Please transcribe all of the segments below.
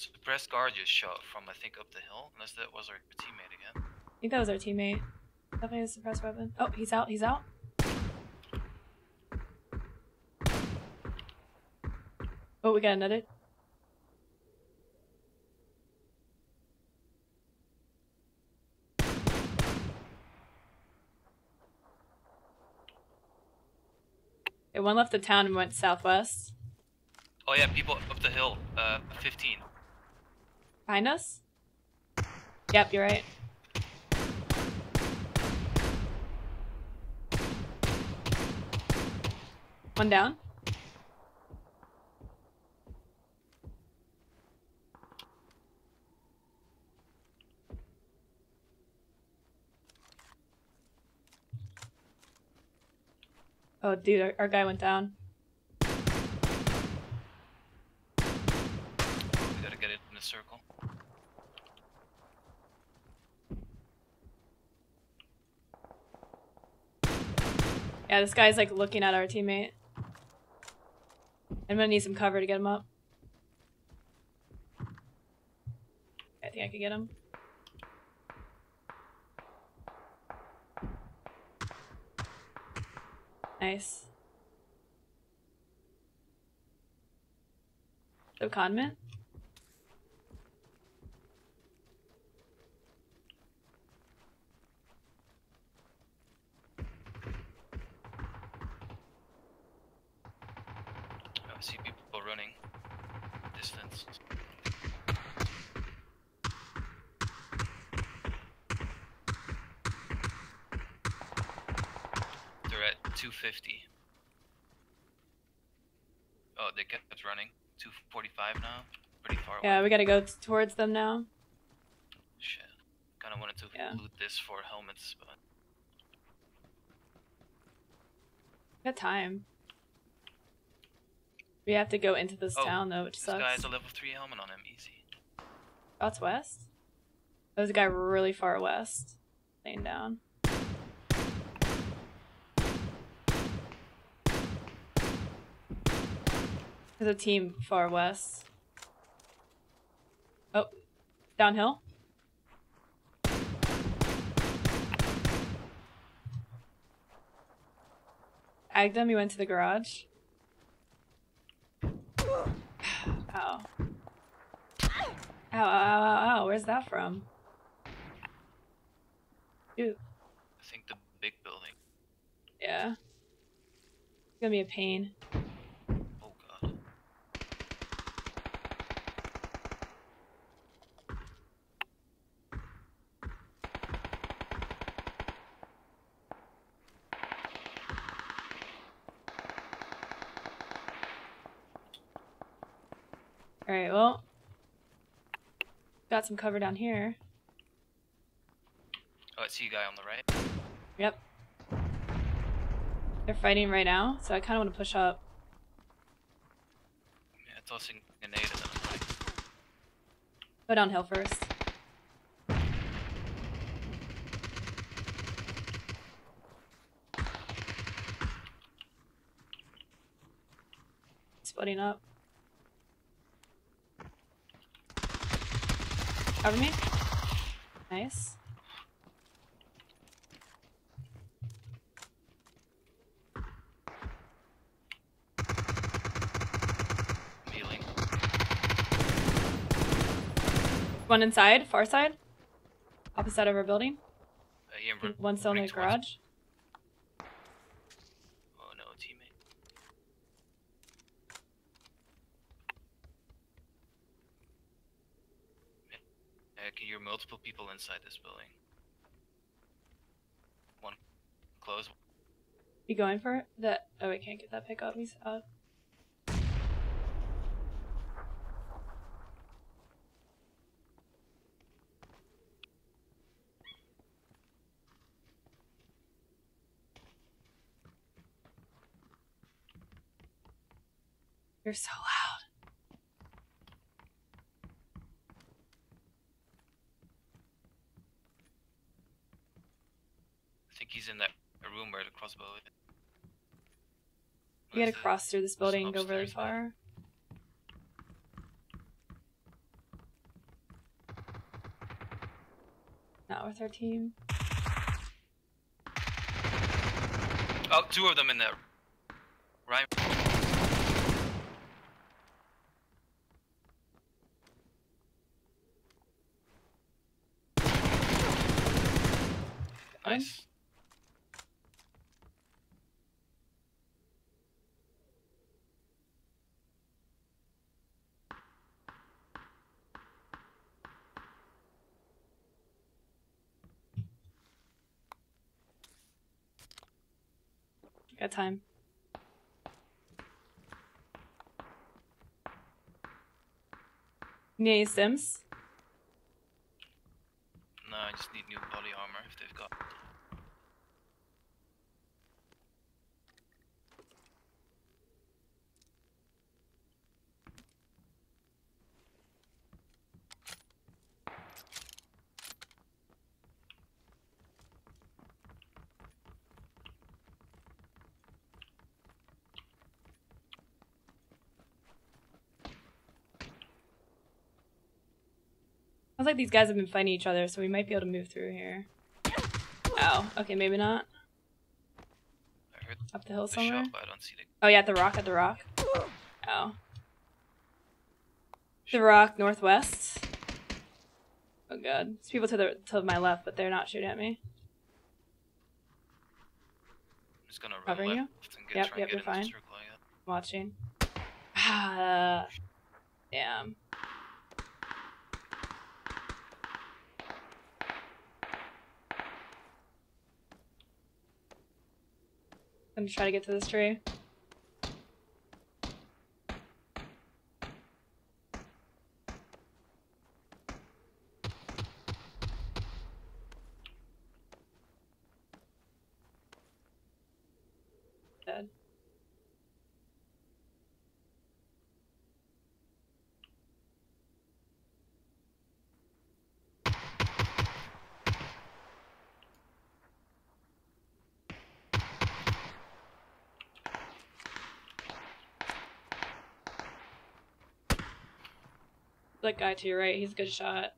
suppressed guard just shot from, I think, up the hill. Unless that was our teammate again. I think that was our teammate. Definitely a suppressed weapon. Oh, he's out. He's out. Oh, we got another. Okay, one left the town and went southwest. Oh yeah, people up the hill. 15. Behind us? Yep, you're right. One down. Oh, dude, our guy went down. We gotta get it in a circle. Yeah, this guy's like looking at our teammate. I'm gonna need some cover to get him up. I think I can get him. Nice. So convent? I see people running distance. They're at 250. Oh, they kept running. 245 now. Pretty far away. Yeah, we gotta go towards them now. Shit. Kinda wanted to loot this for helmets, but... Got time. We have to go into this town though, which sucks. This guy has a level 3 helmet on him, easy. Oh, it's west? There's a guy really far west. Laying down. There's a team far west. Oh, downhill? Agged him, he went to the garage. Ow. Ow, ow, ow, ow, where's that from? Dude. I think the big building. Yeah. It's gonna be a pain. Oh god. Alright, well. Got some cover down here. Oh, I see a guy on the right. Yep. They're fighting right now, so I kind of want to push up. Yeah, tossing a grenade at them. Go downhill first. Splitting up. Cover me. Nice. Healing. One inside, far side. Opposite of our building. Yeah, one still in the garage. Oh no, teammate. I can hear multiple people inside this building. One close. You going for it? That oh, we can't get that pickup. He's up. You're so loud. I think he's in that room where the crossbow is. We gotta cross through this building and go really far. Not with our team. Oh, 2 of them in there. Right. Nice. Got time. Need any Sims? No, I just need new body armor if they've got. Sounds like these guys have been fighting each other, so we might be able to move through here. Oh, okay, maybe not. I heard Up the hill the somewhere? shot, but I don't see the. Oh yeah, at the rock, Oh. The rock, northwest. Oh god. There's people to my left, but they're not shooting at me. I'm just gonna run Covering left you? and Yep, try and yep, get you're into fine. the circle, yeah. Watching. Ah, damn. I'm gonna try to get to this tree. Dead. That guy to your right, he's a good shot.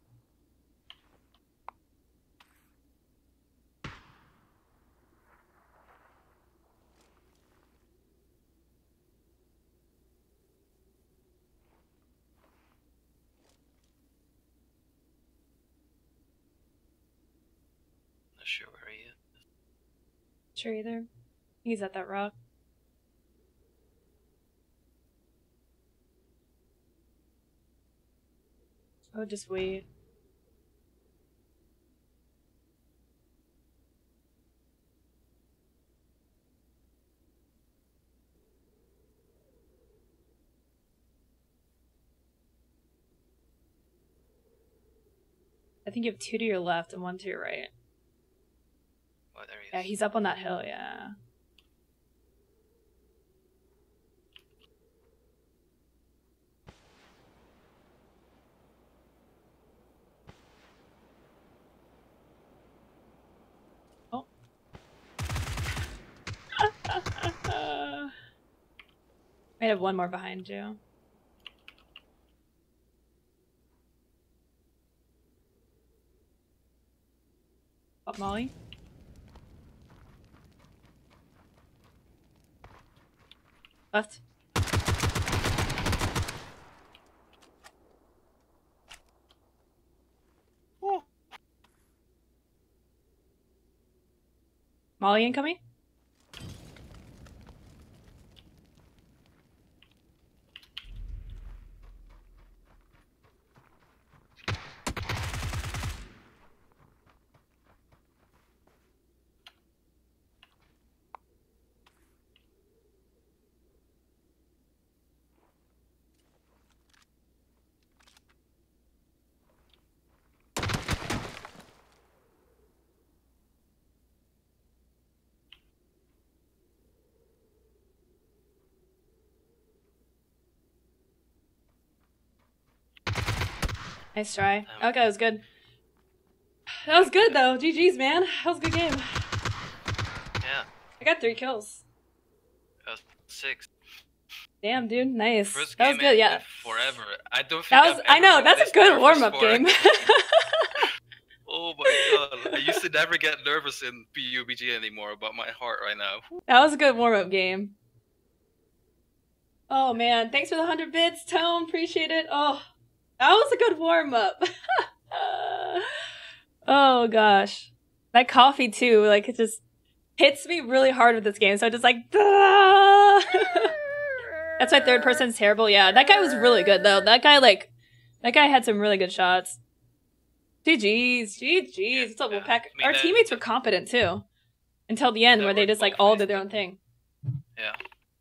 Not sure where he is. Sure either. He's at that rock. Oh, just wait. I think you have 2 to your left and 1 to your right. Oh, there he is. Yeah, he's up on that hill, yeah. Oh. Might have 1 more behind you. Up, Molly. Left. Oh. Molly incoming? Nice try. Okay, that was good. That was good though. GG's, man. That was a good game. Yeah. I got 3 kills. That was 6. Damn, dude. Nice. First That game was good, yeah. Forever. I don't think That was, I've I ever know, been that's this a good nervous warm-up for a game. Oh Oh my god. I used to never get nervous in PUBG anymore, but my heart right now. That was a good warm-up game. Oh man, thanks for the 100 bits, Tome. Appreciate it. Oh, that was a good warm-up. Oh gosh. That coffee too, like it just hits me really hard with this game, so I just like That's why third person's terrible. Yeah, that guy was really good though. That guy had some really good shots. GG's. What's up, Wolfpack? Our teammates were competent too. Until the end where they just like all did their own thing. Yeah.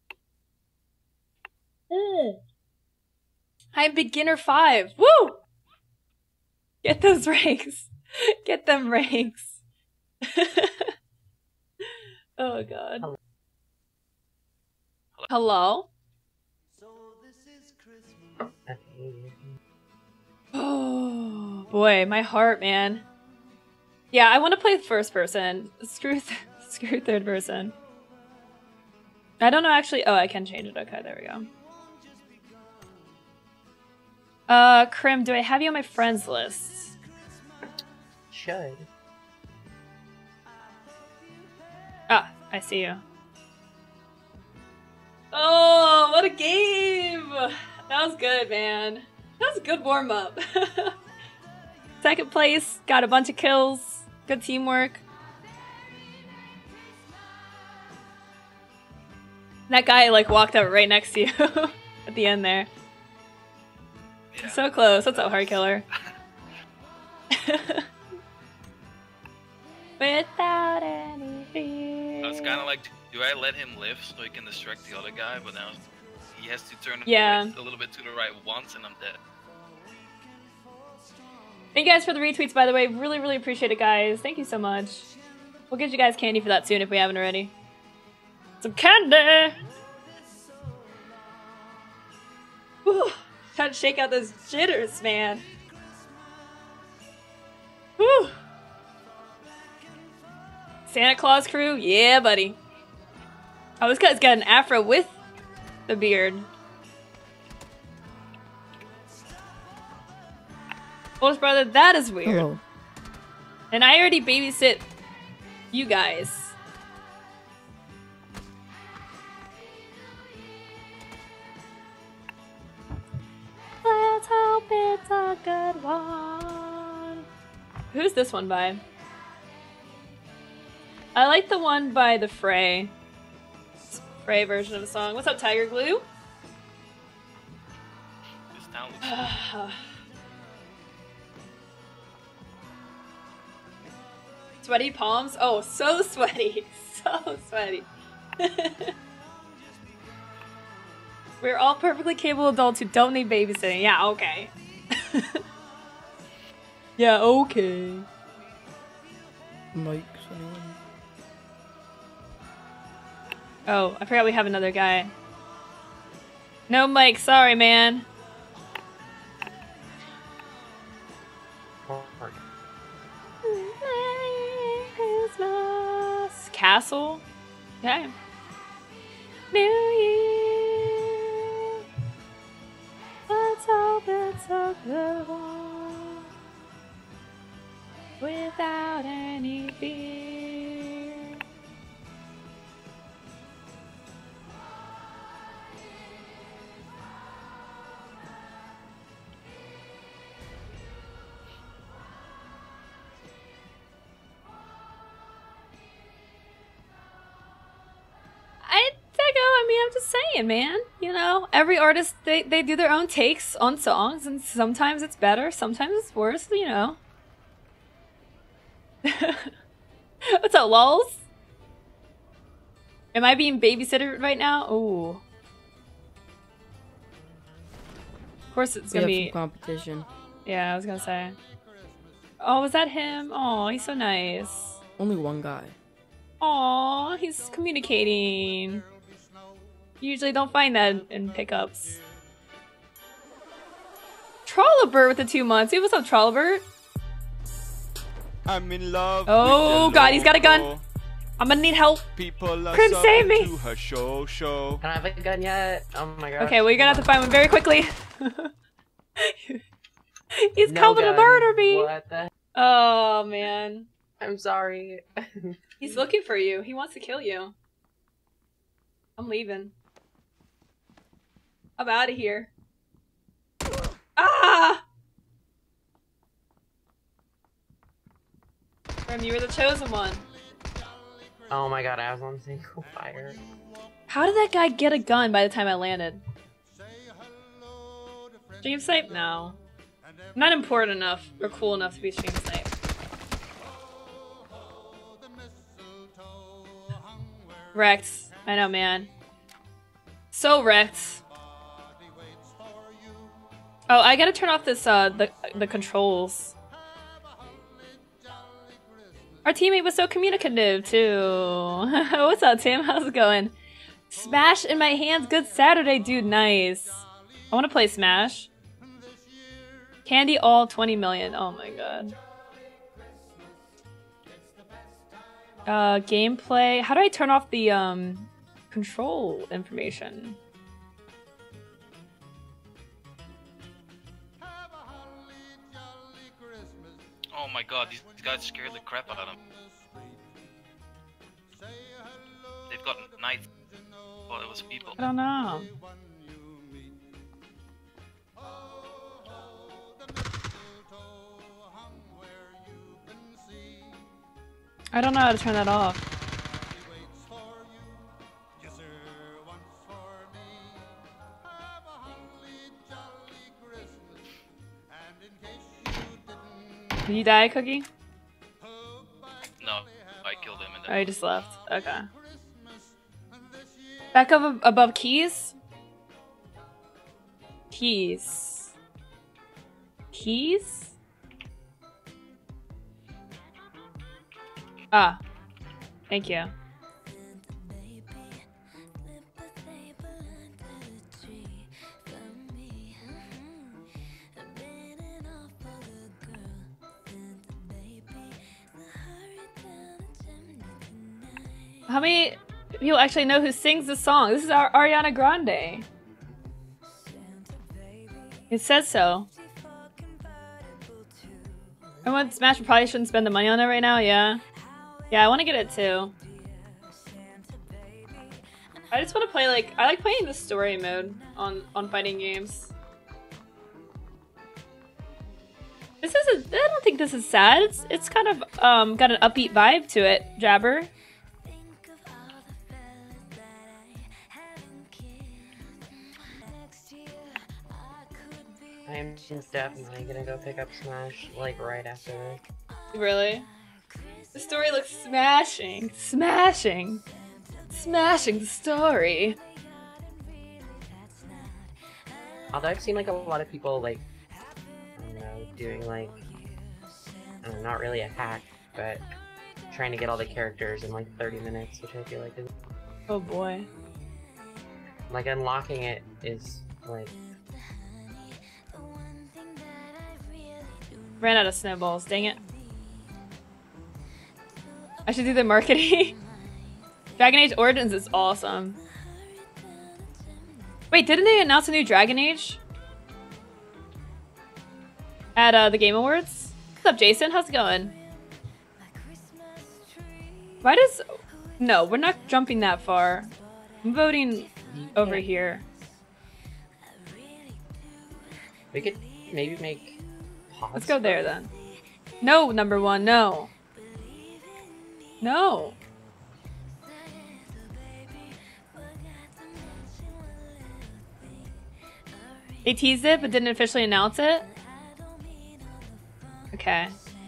I'm beginner 5. Woo! Get those ranks. Get them ranks. Oh god. Hello? Oh boy, my heart, man. Yeah, I want to play first person. Screw third person. I don't know actually. Oh, I can change it. Okay, there we go. Krim, do I have you on my friends list? Should. Ah, I see you. Oh, what a game! That was good, man. That was a good warm-up. Second place, got a bunch of kills. Good teamwork. That guy like walked up right next to you at the end there. Yeah. So close. What's up, Heart Killer? Without any fear. I was kind of like, do I let him live so he can distract the other guy? But now he has to turn a little bit to the right once and I'm dead. Thank you guys for the retweets, by the way. Really, really appreciate it, guys. Thank you so much. We'll get you guys candy for that soon if we haven't already. Some candy! Whew. Trying to shake out those jitters, man. Whew. Santa Claus crew? Yeah, buddy. Oh, this guy's got an afro with the beard. Oldest brother, that is weird. Hello. And I already babysit you guys. Let's hope it's a good one. Who's this one by? I like the one by the Frey. Frey version of a song. What's up, Tiger Glue? Sweaty palms? Oh, so sweaty. So sweaty. We're all perfectly capable adults who don't need babysitting. Yeah, okay. Yeah, okay. Mike's anyone? Oh, I forgot we have another guy. No Mike, sorry, man. Christmas. Castle? Okay. New Year. Let's hope it's a good one. Without any fear. I mean, I'm just saying, man. You know, every artist, they do their own takes on songs, and sometimes it's better, sometimes it's worse, you know. What's up, lols? Am I being babysitted right now? Ooh. Of course it's gonna be competition. Yeah, I was gonna say. Oh, was that him? Oh, he's so nice. Only one guy. Aw, he's communicating. You usually don't find that in pickups. Trollabert with the 2 months. Hey, what's up, Trollabert? I'm in love. Oh god, he's got a gun. I'm gonna need help. Krim, save me. Show. I don't have a gun yet. Oh my god. Okay, well, you're gonna have to find one very quickly. He's coming to murder me. What the? Oh, man. I'm sorry. He's looking for you. He wants to kill you. I'm leaving. I'm out of here. Ah! Rem, you were the chosen one. Oh my god, I was on single fire. How did that guy get a gun by the time I landed? Stream snipe? No. I'm not important enough or cool enough to be stream snipe. Wrecked. I know, man. So wrecked. Oh, I gotta turn off this, the controls. Our teammate was so communicative, too. What's up, Tim? How's it going? Smash in my hands. Good Saturday, dude. Nice. I want to play Smash. Candy all 20 million. Oh my god. Gameplay. How do I turn off the, control information? Oh my god, these guys scared the crap out of them. They've got knights. Oh, it was people. I don't know. I don't know how to turn that off. Did you die, Cookie? No, I killed him. Oh, you just left. Okay. Back up above keys? Keys. Keys? Ah. Thank you. How many people actually know who sings the song? This is our Ariana Grande. It says so. I want Smash, but probably shouldn't spend the money on it right now, yeah. Yeah, I want to get it too. I just want to play, like, I like playing the story mode on fighting games. This isn't, I don't think this is sad. It's kind of, got an upbeat vibe to it, Jabber. I'm just definitely gonna go pick up Smash, like, right after this. Really? The story looks smashing. Smashing. Smashing the story. Although I've seen, like, a lot of people, like, I don't know, doing, like, I don't know, not really a hack, but trying to get all the characters in, like, 30 minutes, which I feel like is... Oh boy. Like, unlocking it is, like... Ran out of snowballs, dang it. I should do the marketing. Dragon Age Origins is awesome. Wait, didn't they announce a new Dragon Age? At the Game Awards? What's up, Jason? How's it going? Why does... No, we're not jumping that far. I'm voting over here. We could maybe make... Let's go there then. No, number one, no. No. They teased it but didn't officially announce it? Okay.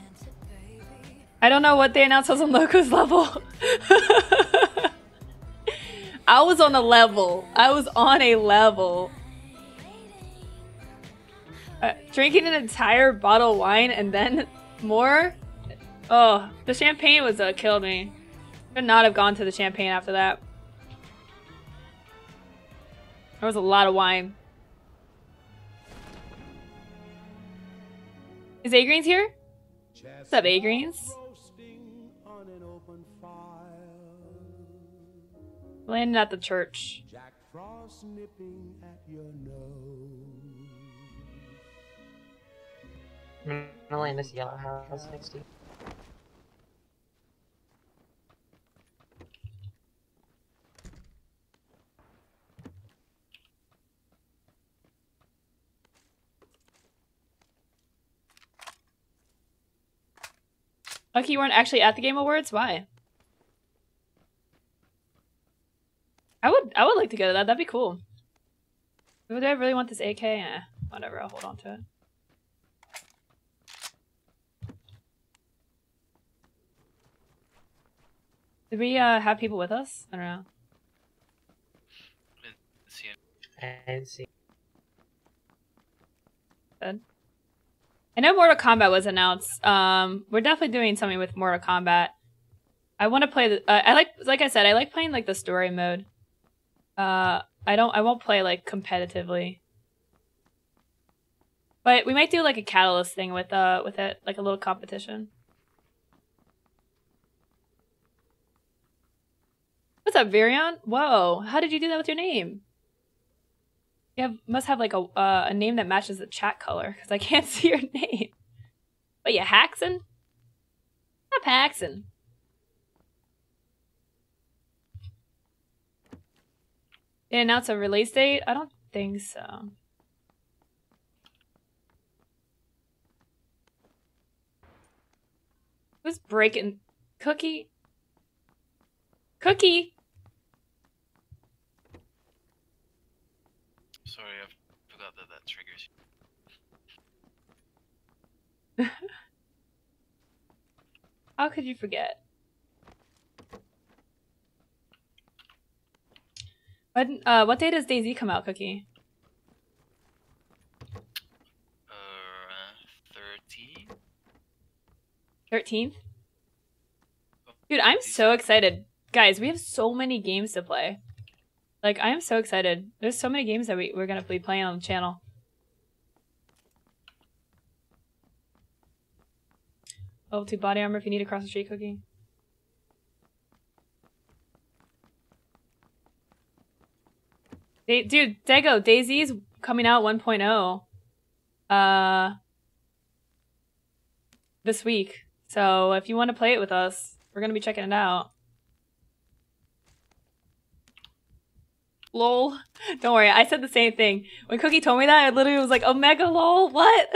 I don't know what they announced. I was on Lowco's level. I was on a level. I was on a level. Drinking an entire bottle of wine and then more? Oh, the champagne was killed me. Could not have gone to the champagne after that. There was a lot of wine. Is A-Greens here? What's up, A-Greens? Landing at the church. I'm gonna land this yellow house next to you. Lucky you weren't actually at the Game Awards? Why? I would like to go to that. That'd be cool. Do I really want this AK? Whatever, I'll hold on to it. Did we have people with us? I don't know. I didn't see. Good. I know Mortal Kombat was announced. We're definitely doing something with Mortal Kombat. I want to play the. Like I said, I like playing like the story mode. I won't play like competitively. But we might do like a catalyst thing with it, like a little competition. What's up, Virion? Whoa, how did you do that with your name? You must have like a name that matches the chat color, because I can't see your name. But you Haxon? Not Haxon. They announced a release date? I don't think so. Who's breaking? Cookie? Cookie? Sorry, I forgot that triggers you. How could you forget? What day does DayZ come out, Cookie? 13. 13th? Dude, I'm so excited. Guys, we have so many games to play. Like, I am so excited. There's so many games that we're gonna be playing on the channel. Level 2 body armor if you need to cross the street, Cookie. Dude, Dego, DayZ's coming out 1.0 this week. So if you want to play it with us, we're gonna be checking it out. Lol. Don't worry, I said the same thing. When Cookie told me that, I literally was like, Omega lol, what?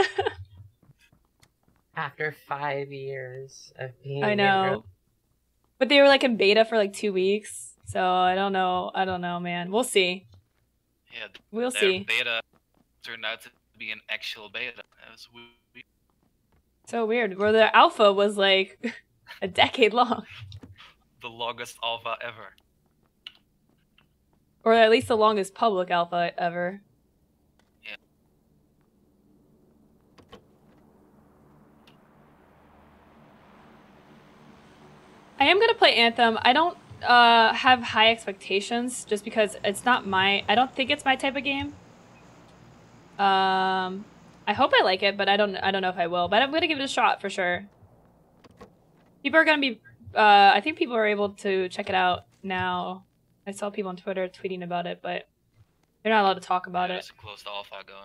After 5 years of being I know. But they were like in beta for like 2 weeks. So I don't know. I don't know, man. We'll see. Yeah, we'll see. Beta turned out to be an actual beta. That was weird. So weird. Where the alpha was like a decade long. The longest alpha ever. Or at least the longest public alpha ever. Yeah. I am gonna play Anthem. I don't have high expectations just because it's not my. I don't think it's my type of game. I hope I like it, but I don't know if I will. But I'm gonna give it a shot for sure. People are gonna be. I think people are able to check it out now. I saw people on Twitter tweeting about it, but they're not allowed to talk about it. There's a closed alpha going.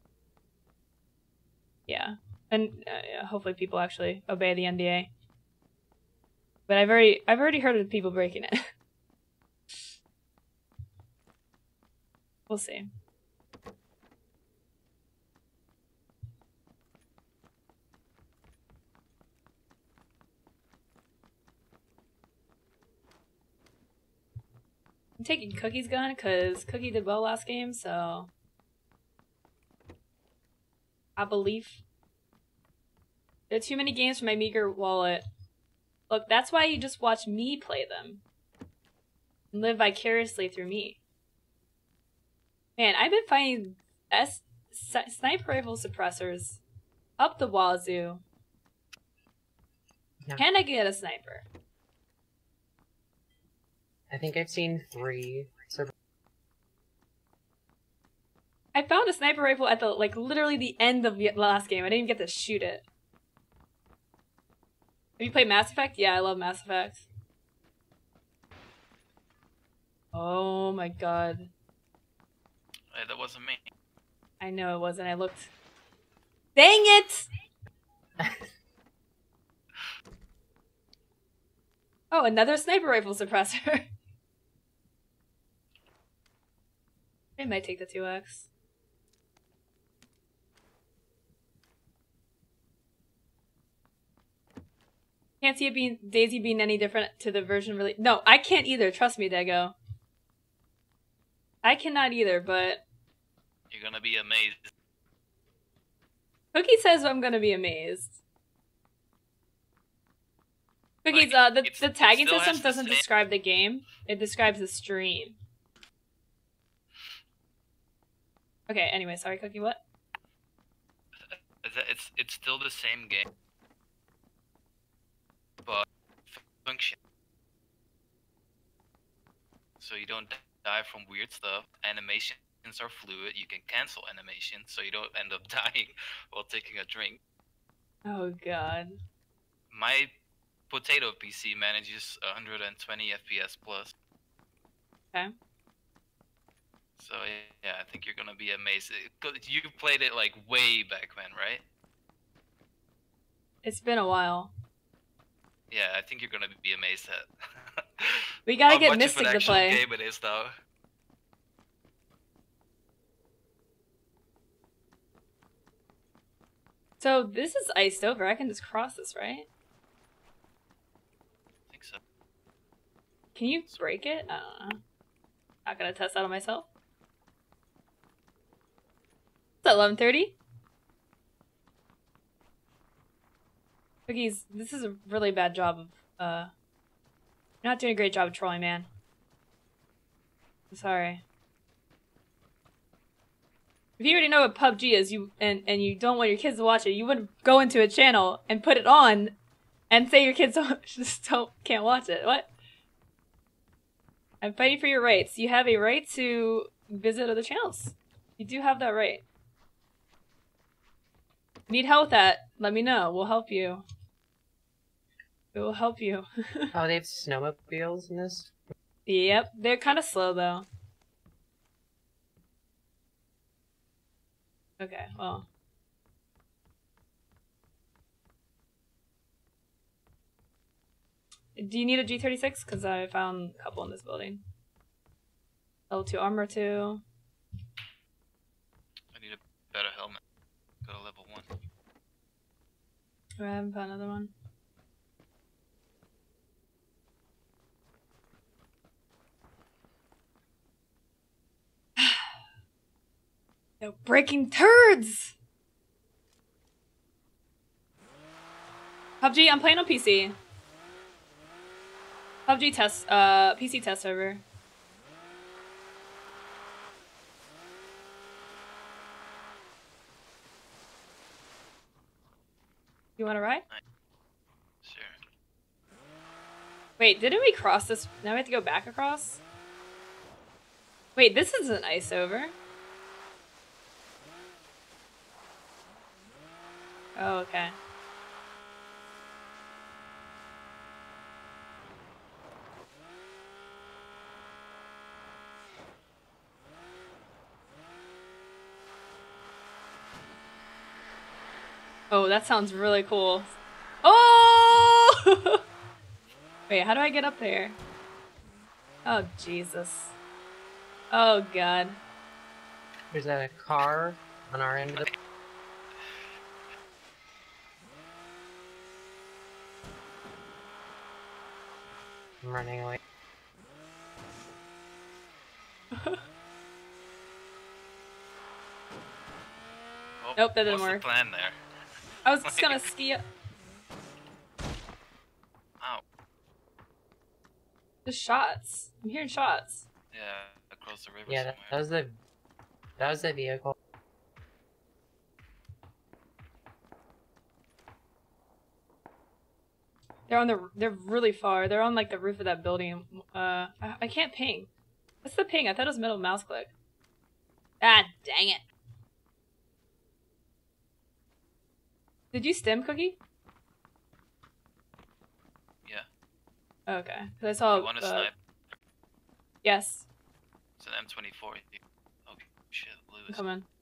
Yeah, and hopefully people actually obey the NDA. But I've already heard of people breaking it. We'll see. I'm taking Cookie's gun because Cookie did well last game, so I believe. There are too many games for my meager wallet. Look, that's why you just watch me play them. And live vicariously through me. Man, I've been finding sniper rifle suppressors up the wazoo. Yeah. Can I get a sniper? I think I've seen 3. I found a sniper rifle at the literally the end of the last game. I didn't even get to shoot it. Have you played Mass Effect? Yeah, I love Mass Effect. Oh my god. Hey, that wasn't me. I know it wasn't. I looked. Dang it! Oh, another sniper rifle suppressor. I might take the 2x. Can't see it being Daisy being any different to the version really. No, I can't either. Trust me, Dago. I cannot either, but you're gonna be amazed. Cookie says I'm gonna be amazed. Cookies, the tagging system doesn't describe the game. It describes the stream. Okay, anyway, sorry, Cookie, what? It's still the same game, but function. So you don't die from weird stuff. Animations are fluid. You can cancel animations, so you don't end up dying while taking a drink. Oh god. My potato PC manages 120 FPS plus. Okay. So yeah, I think you're gonna be amazed. You played it like way back when, right? It's been a while. Yeah, I think you're gonna be amazed at. We gotta get Mystic to play. Game it is though. So this is iced over. I can just cross this, right? I think so. Can you break it? I don't know. Not gonna test that on myself. It's at 11:30. Cookies, this is a really bad job of, you're not doing a great job of trolling, man. I'm sorry. If you already know what PUBG is, and you don't want your kids to watch it, you wouldn't go into a channel and put it on and say your kids can't watch it. What? I'm fighting for your rights. You have a right to visit other channels. You do have that right. Need help with that? Let me know. We'll help you. We will help you. Oh, they have snowmobiles in this? Yep. They're kind of slow, though. Okay, well. Do you need a G36? Because I found a couple in this building. Level 2 armor 2. I need a better helmet. Go to level 1. I haven't found another one. No breaking turds! PUBG, I'm playing on PC. PUBG test, PC test server. You wanna ride? Sure. Wait, didn't we cross this? Now we have to go back across? Wait, this isn't ice over. Oh, okay. Oh, that sounds really cool. Oh! Wait, how do I get up there? Oh, Jesus. Oh, God. There's a car on our end of the... I'm running away. Well, nope, that didn't work. What's the plan there? I was just gonna ski up. Ow. Just shots. I'm hearing shots. Yeah, across the river Yeah, somewhere. that was the vehicle. They're really far. They're on like the roof of that building. I can't ping. What's the ping? I thought it was middle mouse click. Ah, dang it. Did you stim, Cookie? Yeah. Okay. Cause I saw. You want to snipe? Yes. It's an M24. Oh shit, Lewis. Come on.